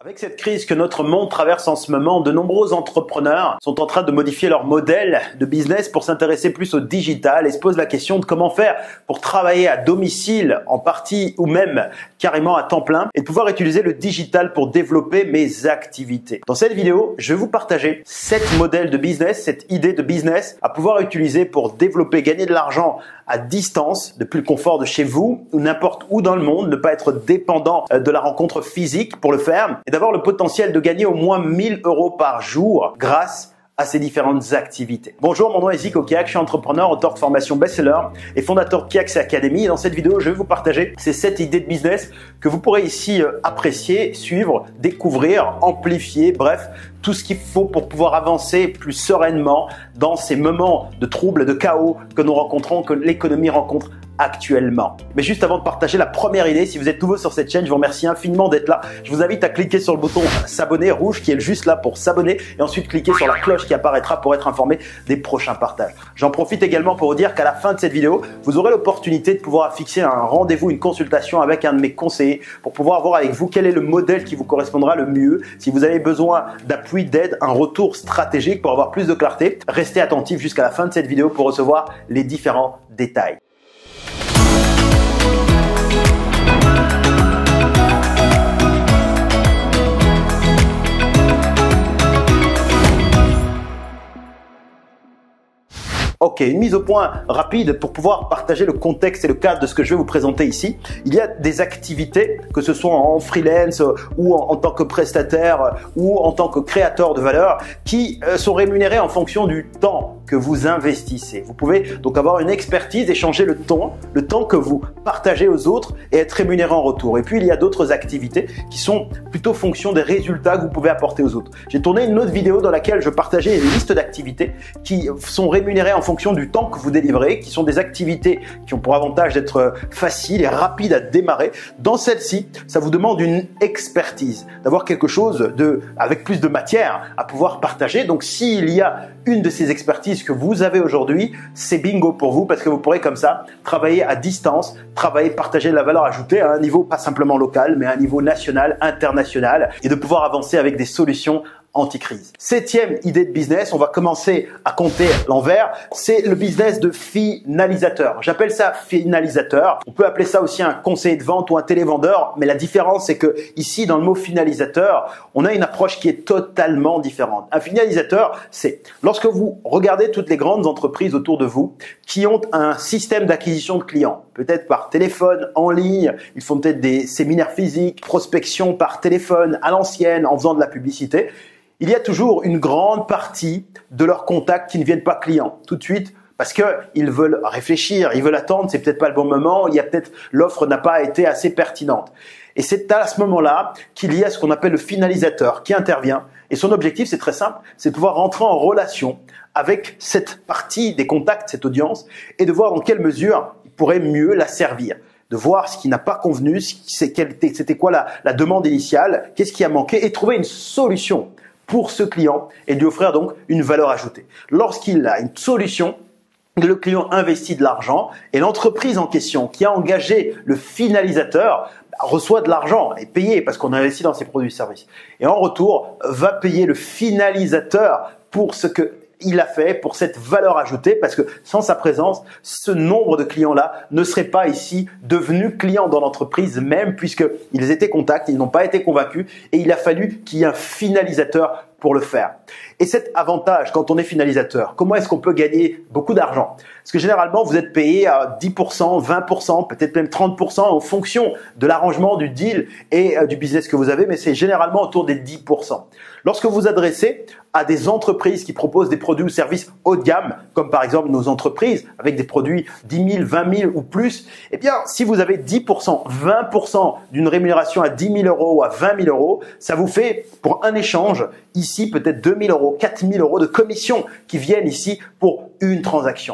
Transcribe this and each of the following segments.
Avec cette crise que notre monde traverse en ce moment, de nombreux entrepreneurs sont en train de modifier leur modèle de business pour s'intéresser plus au digital et se posent la question de comment faire pour travailler à domicile en partie ou même carrément à temps plein et de pouvoir utiliser le digital pour développer mes activités. Dans cette vidéo, je vais vous partager 7 modèles de business, cette idée de business à pouvoir utiliser pour développer, gagner de l'argent à distance, depuis le confort de chez vous ou n'importe où dans le monde, ne pas être dépendant de la rencontre physique pour le faire et d'avoir le potentiel de gagner au moins 1000 € par jour grâce à ces différentes activités. Bonjour, mon nom est Zico Kiak, je suis entrepreneur, auteur de formation best-seller et fondateur de Kiak Academy. Et dans cette vidéo, je vais vous partager ces 7 idées de business que vous pourrez ici apprécier, suivre, découvrir, amplifier, bref, tout ce qu'il faut pour pouvoir avancer plus sereinement dans ces moments de troubles, de chaos que nous rencontrons, que l'économie rencontre actuellement. Mais juste avant de partager la première idée, si vous êtes nouveau sur cette chaîne, je vous remercie infiniment d'être là. Je vous invite à cliquer sur le bouton s'abonner rouge qui est juste là pour s'abonner et ensuite cliquer sur la cloche qui apparaîtra pour être informé des prochains partages. J'en profite également pour vous dire qu'à la fin de cette vidéo, vous aurez l'opportunité de pouvoir fixer un rendez-vous, une consultation avec un de mes conseillers pour pouvoir voir avec vous quel est le modèle qui vous correspondra le mieux. Si vous avez besoin d'appui, d'aide, un retour stratégique pour avoir plus de clarté, restez attentif jusqu'à la fin de cette vidéo pour recevoir les différents détails. Ok, une mise au point rapide pour pouvoir partager le contexte et le cadre de ce que je vais vous présenter ici. Il y a des activités, que ce soit en freelance ou en tant que prestataire ou en tant que créateur de valeur, qui sont rémunérées en fonction du temps que vous investissez. Vous pouvez donc avoir une expertise, échanger le temps que vous partagez aux autres et être rémunéré en retour. Et puis il y a d'autres activités qui sont plutôt fonction des résultats que vous pouvez apporter aux autres. J'ai tourné une autre vidéo dans laquelle je partageais une liste d'activités qui sont rémunérées en fonction du temps que vous délivrez, qui sont des activités qui ont pour avantage d'être faciles et rapides à démarrer. Dans celle-ci, ça vous demande une expertise, d'avoir quelque chose avec plus de matière à pouvoir partager. Donc s'il y a une de ces expertises que vous avez aujourd'hui, c'est bingo pour vous parce que vous pourrez comme ça travailler à distance, partager de la valeur ajoutée à un niveau pas simplement local, mais à un niveau national, international et de pouvoir avancer avec des solutions anti-crise. 7e idée de business, on va commencer à compter l'envers, c'est le business de finalisateur. J'appelle ça finalisateur. On peut appeler ça aussi un conseiller de vente ou un télévendeur, mais la différence c'est que ici dans le mot finalisateur, on a une approche qui est totalement différente. Un finalisateur, c'est lorsque vous regardez toutes les grandes entreprises autour de vous qui ont un système d'acquisition de clients, peut-être par téléphone, en ligne, ils font peut-être des séminaires physiques, prospection par téléphone à l'ancienne en faisant de la publicité. Il y a toujours une grande partie de leurs contacts qui ne viennent pas clients tout de suite parce qu'ils veulent réfléchir, ils veulent attendre, c'est peut-être pas le bon moment, l'offre n'a pas été assez pertinente. Et c'est à ce moment-là qu'il y a ce qu'on appelle le finalisateur qui intervient et son objectif c'est très simple, c'est de pouvoir rentrer en relation avec cette partie des contacts, cette audience et de voir dans quelle mesure il pourrait mieux la servir. De voir ce qui n'a pas convenu, c'était quoi la demande initiale, qu'est-ce qui a manqué et trouver une solution pour ce client et lui offrir donc une valeur ajoutée. Lorsqu'il a une solution, le client investit de l'argent et l'entreprise en question qui a engagé le finalisateur reçoit de l'argent, est payé parce qu'on investit dans ses produits et services. Et en retour, va payer le finalisateur pour ce qu'il a fait, pour cette valeur ajoutée, parce que sans sa présence, ce nombre de clients-là ne seraient pas ici devenus clients dans l'entreprise même, puisqu'ils étaient contacts, ils n'ont pas été convaincus et il a fallu qu'il y ait un finalisateur pour le faire. Et cet avantage, quand on est finalisateur, comment est-ce qu'on peut gagner beaucoup d'argent? Parce que généralement, vous êtes payé à 10%, 20%, peut-être même 30% en fonction de l'arrangement du deal et du business que vous avez, mais c'est généralement autour des 10%. Lorsque vous adressez à des entreprises qui proposent des produits ou services haut de gamme, comme par exemple nos entreprises avec des produits 10 000, 20 000 ou plus, eh bien, si vous avez 10%, 20% d'une rémunération à 10 000 € ou à 20 000 €, ça vous fait pour un échange ici peut-être 2 000 €, 4 000 € de commission qui viennent ici pour une transaction.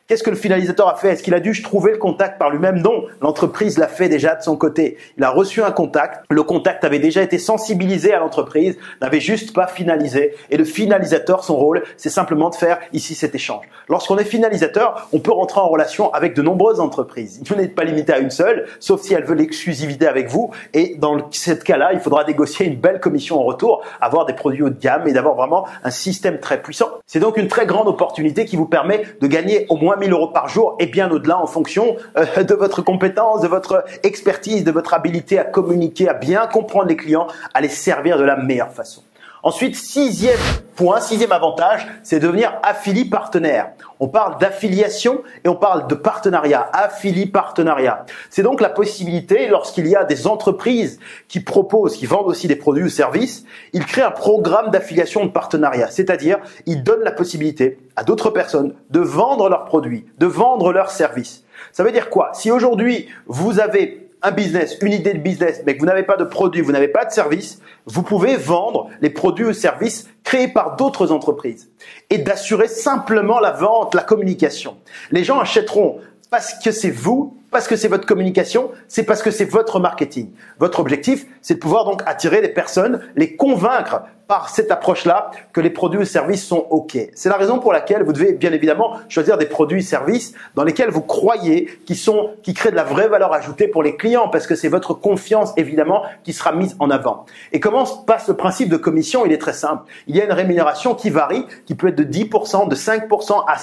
Qu'est-ce que le finalisateur a fait? Est-ce qu'il a dû trouver le contact par lui-même? Non, l'entreprise l'a fait déjà de son côté. Il a reçu un contact, le contact avait déjà été sensibilisé à l'entreprise, n'avait juste pas finalisé. Et le finalisateur, son rôle, c'est simplement de faire ici cet échange. Lorsqu'on est finalisateur, on peut rentrer en relation avec de nombreuses entreprises. Vous n'êtes pas limité à une seule, sauf si elle veut l'exclusivité avec vous. Et dans ce cas-là, il faudra négocier une belle commission en retour, avoir des produits haut de gamme et d'avoir vraiment un système très puissant. C'est donc une très grande opportunité qui vous permet de gagner au moins 1 000 € par jour et bien au-delà en fonction de votre compétence, de votre expertise, de votre habilité à communiquer, à bien comprendre les clients, à les servir de la meilleure façon. Ensuite, sixième point, sixième avantage, c'est devenir affilié partenaire. On parle d'affiliation et on parle de partenariat, affilié partenariat. C'est donc la possibilité, lorsqu'il y a des entreprises qui proposent, qui vendent aussi des produits ou services, ils créent un programme d'affiliation de partenariat. C'est-à-dire, ils donnent la possibilité à d'autres personnes de vendre leurs produits, de vendre leurs services. Ça veut dire quoi? Si aujourd'hui, vous avez un business, une idée de business, mais que vous n'avez pas de produit, vous n'avez pas de service, vous pouvez vendre les produits ou services créés par d'autres entreprises et d'assurer simplement la vente, la communication. Les gens achèteront parce que c'est vous, parce que c'est votre communication, c'est parce que c'est votre marketing. Votre objectif, c'est de pouvoir donc attirer les personnes, les convaincre par cette approche-là que les produits ou services sont OK. C'est la raison pour laquelle vous devez bien évidemment choisir des produits et services dans lesquels vous croyez, qui créent de la vraie valeur ajoutée pour les clients parce que c'est votre confiance évidemment qui sera mise en avant. Et comment se passe le principe de commission? Il est très simple. Il y a une rémunération qui varie, qui peut être de 10%, de 5% à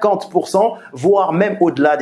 50%, voire même au-delà.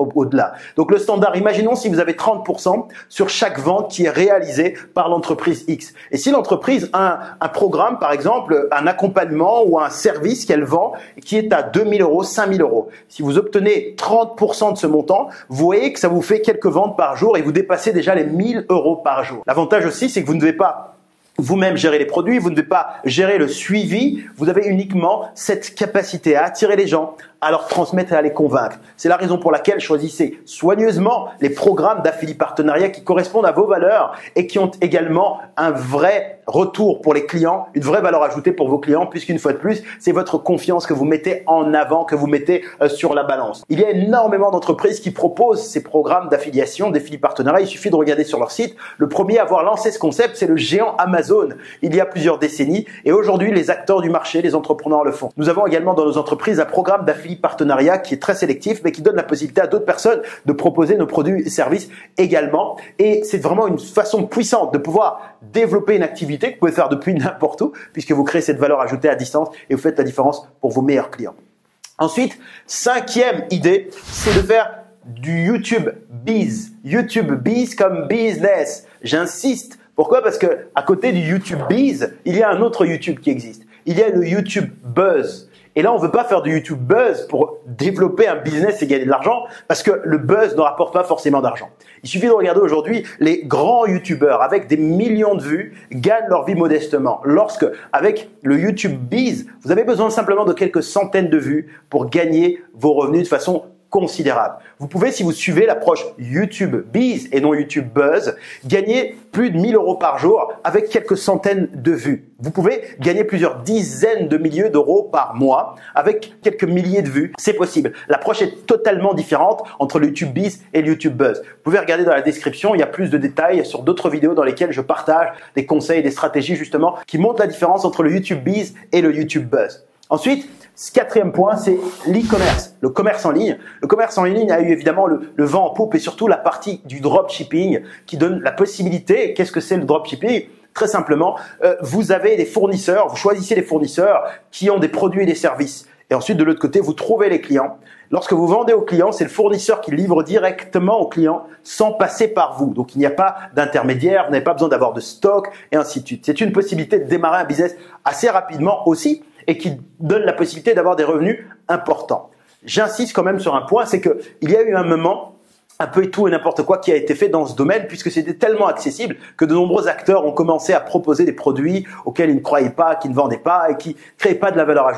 Donc le standard, imaginons si vous avez 30% sur chaque vente qui est réalisée par l'entreprise X. Et si l'entreprise a un programme, par exemple, un accompagnement ou un service qu'elle vend qui est à 2 000 €, 5 000 €. Si vous obtenez 30% de ce montant, vous voyez que ça vous fait quelques ventes par jour et vous dépassez déjà les 1 000 € par jour. L'avantage aussi, c'est que vous ne devez pas vous-même gérer les produits, vous ne devez pas gérer le suivi, vous avez uniquement cette capacité à attirer les gens, à leur transmettre et à les convaincre. C'est la raison pour laquelle choisissez soigneusement les programmes d'affilié partenariat qui correspondent à vos valeurs et qui ont également un vrai retour pour les clients, une vraie valeur ajoutée pour vos clients, puisqu'une fois de plus, c'est votre confiance que vous mettez en avant, que vous mettez sur la balance. Il y a énormément d'entreprises qui proposent ces programmes d'affiliation, d'affilié partenariat. Il suffit de regarder sur leur site. Le premier à avoir lancé ce concept, c'est le géant Amazon, il y a plusieurs décennies. Et aujourd'hui, les acteurs du marché, les entrepreneurs le font. Nous avons également dans nos entreprises un programme d'affilié partenariat qui est très sélectif, mais qui donne la possibilité à d'autres personnes de proposer nos produits et services également. Et c'est vraiment une façon puissante de pouvoir développer une activité que vous pouvez faire depuis n'importe où, puisque vous créez cette valeur ajoutée à distance et vous faites la différence pour vos meilleurs clients. Ensuite, cinquième idée, c'est de faire du YouTube Biz. YouTube Biz comme business. J'insiste. Pourquoi? Parce que à côté du YouTube Biz, il y a un autre YouTube qui existe. Il y a le YouTube Buzz. Et là, on ne veut pas faire du YouTube Buzz pour développer un business et gagner de l'argent parce que le buzz ne rapporte pas forcément d'argent. Il suffit de regarder aujourd'hui les grands YouTubeurs avec des millions de vues gagnent leur vie modestement. Lorsque, avec le YouTube Biz, vous avez besoin simplement de quelques centaines de vues pour gagner vos revenus de façon considérable. Vous pouvez, si vous suivez l'approche YouTube Biz et non YouTube Buzz, gagner plus de 1 000 € par jour avec quelques centaines de vues. Vous pouvez gagner plusieurs dizaines de milliers d'euros par mois avec quelques milliers de vues. C'est possible. L'approche est totalement différente entre le YouTube Biz et le YouTube Buzz. Vous pouvez regarder dans la description, il y a plus de détails sur d'autres vidéos dans lesquelles je partage des conseils et des stratégies justement qui montrent la différence entre le YouTube Biz et le YouTube Buzz. Ensuite, quatrième point, c'est l'e-commerce, le commerce en ligne. Le commerce en ligne a eu évidemment le vent en poupe et surtout la partie du dropshipping qui donne la possibilité. Qu'est-ce que c'est le dropshipping? Très simplement, vous avez des fournisseurs, vous choisissez les fournisseurs qui ont des produits et des services. Et ensuite, de l'autre côté, vous trouvez les clients. Lorsque vous vendez aux clients, c'est le fournisseur qui livre directement au client sans passer par vous. Donc, il n'y a pas d'intermédiaire, vous n'avez pas besoin d'avoir de stock et ainsi de suite. C'est une possibilité de démarrer un business assez rapidement aussi et qui donne la possibilité d'avoir des revenus importants. J'insiste quand même sur un point, c'est qu'il y a eu un moment, un peu tout et n'importe quoi qui a été fait dans ce domaine puisque c'était tellement accessible que de nombreux acteurs ont commencé à proposer des produits auxquels ils ne croyaient pas, qui ne vendaient pas et qui ne créaient pas de la valeur ajoutée.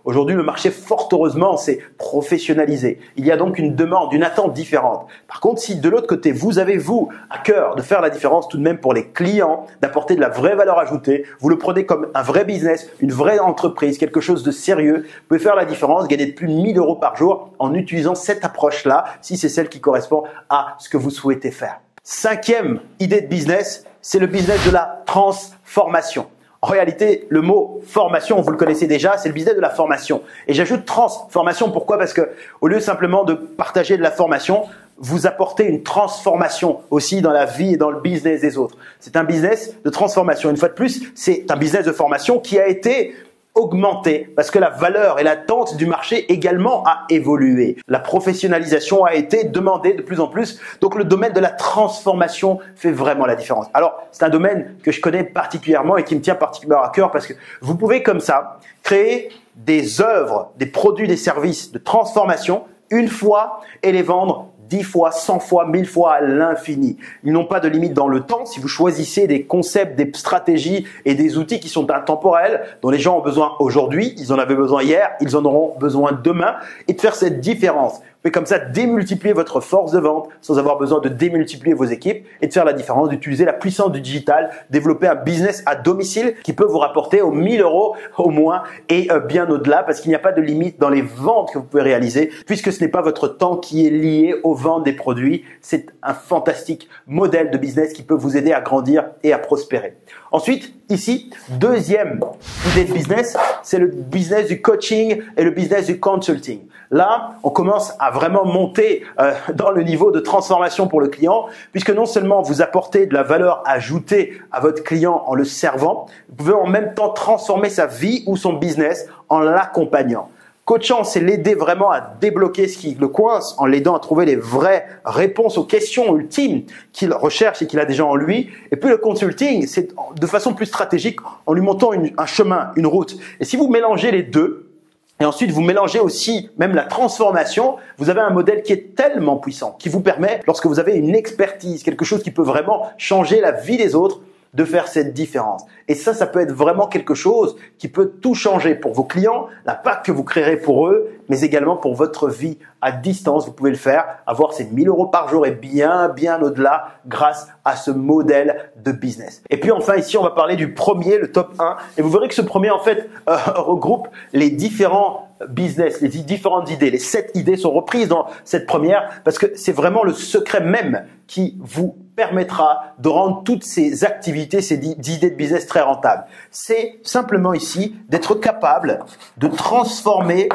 Aujourd'hui, le marché, fort heureusement, s'est professionnalisé. Il y a donc une demande, une attente différente. Par contre, si de l'autre côté, vous avez, vous, à cœur de faire la différence tout de même pour les clients, d'apporter de la vraie valeur ajoutée, vous le prenez comme un vrai business, une vraie entreprise, quelque chose de sérieux, vous pouvez faire la différence, gagner de plus de 1000 € par jour en utilisant cette approche-là, si c'est celle qui correspond à ce que vous souhaitez faire. Cinquième idée de business, c'est le business de la transformation. En réalité, le mot formation, vous le connaissez déjà, c'est le business de la formation. Et j'ajoute transformation, pourquoi? Parce que au lieu simplement de partager de la formation, vous apportez une transformation aussi dans la vie et dans le business des autres. C'est un business de transformation. Une fois de plus, c'est un business de formation qui a été augmenté parce que la valeur et l'attente du marché également a évolué. La professionnalisation a été demandée de plus en plus. Donc le domaine de la transformation fait vraiment la différence. Alors c'est un domaine que je connais particulièrement et qui me tient particulièrement à cœur parce que vous pouvez comme ça créer des œuvres, des produits, des services de transformation une fois et les vendre 10 fois, 100 fois, 1000 fois à l'infini. Ils n'ont pas de limite dans le temps. Si vous choisissez des concepts, des stratégies et des outils qui sont intemporels, dont les gens ont besoin aujourd'hui, ils en avaient besoin hier, ils en auront besoin demain, et de faire cette différence. Vous pouvez comme ça démultiplier votre force de vente sans avoir besoin de démultiplier vos équipes et de faire la différence, d'utiliser la puissance du digital, développer un business à domicile qui peut vous rapporter aux 1000 € au moins et bien au-delà parce qu'il n'y a pas de limite dans les ventes que vous pouvez réaliser puisque ce n'est pas votre temps qui est lié aux ventes des produits. C'est un fantastique modèle de business qui peut vous aider à grandir et à prospérer. Ensuite, ici, deuxième idée de business, c'est le business du coaching et le business du consulting. Là, on commence à vraiment monter dans le niveau de transformation pour le client, puisque non seulement vous apportez de la valeur ajoutée à votre client en le servant, vous pouvez en même temps transformer sa vie ou son business en l'accompagnant. Coachant, c'est l'aider vraiment à débloquer ce qui le coince en l'aidant à trouver les vraies réponses aux questions ultimes qu'il recherche et qu'il a déjà en lui. Et puis le consulting, c'est de façon plus stratégique en lui montant un chemin, une route. Et si vous mélangez les deux, et ensuite vous mélangez aussi même la transformation, vous avez un modèle qui est tellement puissant, qui vous permet, lorsque vous avez une expertise, quelque chose qui peut vraiment changer la vie des autres, de faire cette différence. Et ça peut être vraiment quelque chose qui peut tout changer pour vos clients, l'impact que vous créerez pour eux, mais également pour votre vie à distance. Vous pouvez le faire, avoir ces 1000 € par jour et bien au-delà grâce à ce modèle de business. Et puis enfin ici, on va parler du premier, le top 1. Et vous verrez que ce premier en fait regroupe les différents business, les différentes idées. Les 7 idées sont reprises dans cette première parce que c'est vraiment le secret même qui vous permettra de rendre toutes ces activités, ces idées de business très rentables. C'est simplement ici d'être capable de transformer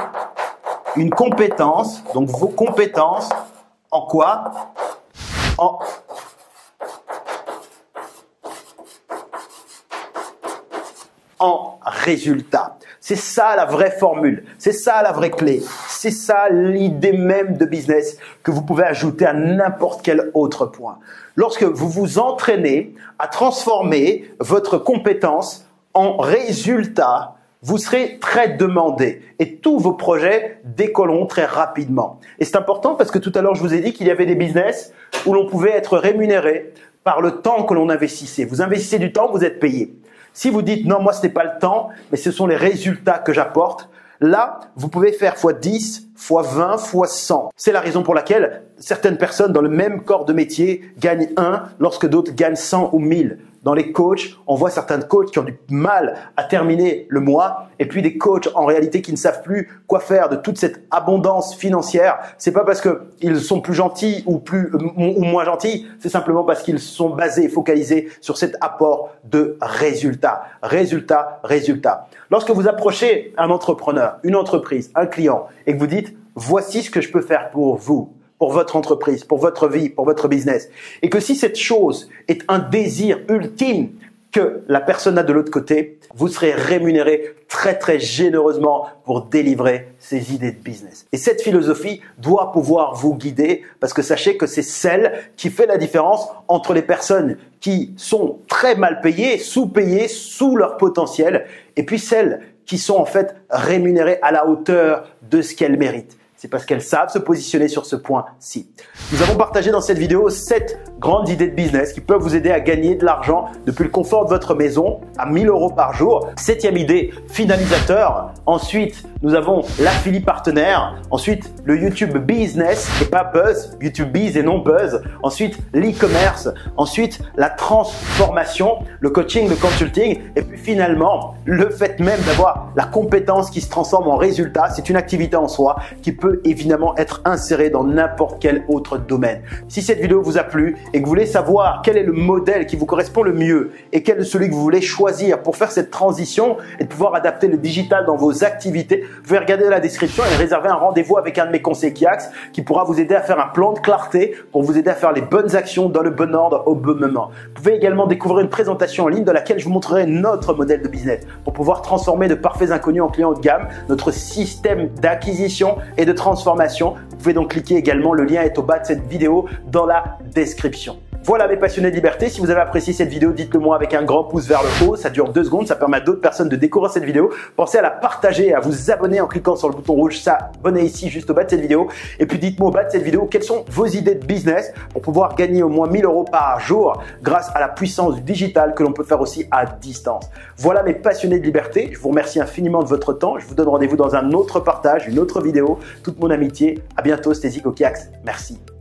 une compétence, donc vos compétences, en quoi? En résultat. C'est ça la vraie formule, c'est ça la vraie clé, c'est ça l'idée même de business que vous pouvez ajouter à n'importe quel autre point. Lorsque vous vous entraînez à transformer votre compétence en résultat, vous serez très demandé et tous vos projets décolleront très rapidement. Et c'est important parce que tout à l'heure je vous ai dit qu'il y avait des business où l'on pouvait être rémunéré par le temps que l'on investissait. Vous investissez du temps, vous êtes payé. Si vous dites non, moi ce n'est pas le temps, mais ce sont les résultats que j'apporte, là, vous pouvez faire x10, x20, x100. C'est la raison pour laquelle certaines personnes dans le même corps de métier gagnent 1 lorsque d'autres gagnent 100 ou 1000. Dans les coachs, on voit certains coachs qui ont du mal à terminer le mois et puis des coachs en réalité qui ne savent plus quoi faire de toute cette abondance financière. C'est pas parce qu'ils sont plus gentils ou moins gentils, c'est simplement parce qu'ils sont basés et focalisés sur cet apport de résultats. Résultats. Lorsque vous approchez un entrepreneur, une entreprise, un client et que vous dites « voici ce que je peux faire pour vous », pour votre entreprise, pour votre vie, pour votre business. Et que si cette chose est un désir ultime que la personne a de l'autre côté, vous serez rémunéré très généreusement pour délivrer ces idées de business. Et cette philosophie doit pouvoir vous guider parce que sachez que c'est celle qui fait la différence entre les personnes qui sont très mal payées, sous-payées, sous leur potentiel, et puis celles qui sont en fait rémunérées à la hauteur de ce qu'elles méritent. C'est parce qu'elles savent se positionner sur ce point-ci. Nous avons partagé dans cette vidéo 7 grandes idées de business qui peuvent vous aider à gagner de l'argent depuis le confort de votre maison à 1 000 € par jour. 7e idée, finalisateur. Ensuite, nous avons l'affiliate partenaire. Ensuite, le YouTube business et pas buzz, YouTube biz et non buzz. Ensuite, l'e-commerce. Ensuite, la transformation, le coaching, le consulting. Et puis finalement, le fait même d'avoir la compétence qui se transforme en résultat, c'est une activité en soi qui peut évidemment être insérée dans n'importe quel autre domaine. Si cette vidéo vous a plu et que vous voulez savoir quel est le modèle qui vous correspond le mieux et quel est celui que vous voulez choisir pour faire cette transition et de pouvoir adapter le digital dans vos activités, vous pouvez regarder la description et réserver un rendez-vous avec un de mes conseillers Kiax qui pourra vous aider à faire un plan de clarté pour vous aider à faire les bonnes actions dans le bon ordre au bon moment. Vous pouvez également découvrir une présentation en ligne dans laquelle je vous montrerai notre modèle de business pour pouvoir transformer de parfaits inconnus en clients haut de gamme, notre système d'acquisition et de transformation. Vous pouvez donc cliquer également, le lien est au bas de cette vidéo dans la description. Voilà mes passionnés de liberté, si vous avez apprécié cette vidéo, dites-le moi avec un grand pouce vers le haut, ça dure 2 secondes, ça permet à d'autres personnes de découvrir cette vidéo. Pensez à la partager et à vous abonner en cliquant sur le bouton rouge, s'abonner ici juste au bas de cette vidéo. Et puis dites-moi au bas de cette vidéo quelles sont vos idées de business pour pouvoir gagner au moins 1 000 € par jour grâce à la puissance du digital que l'on peut faire aussi à distance. Voilà mes passionnés de liberté, je vous remercie infiniment de votre temps, je vous donne rendez-vous dans un autre partage, une autre vidéo. Toute mon amitié, à bientôt, c'était Zico Kiax, merci.